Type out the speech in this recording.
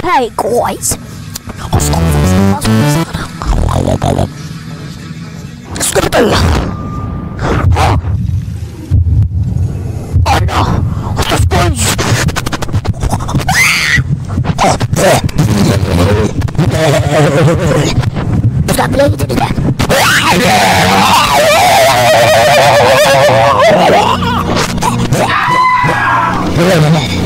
Hey guys, Skibidi! Oh no, what's the sponge? What's that blade in there?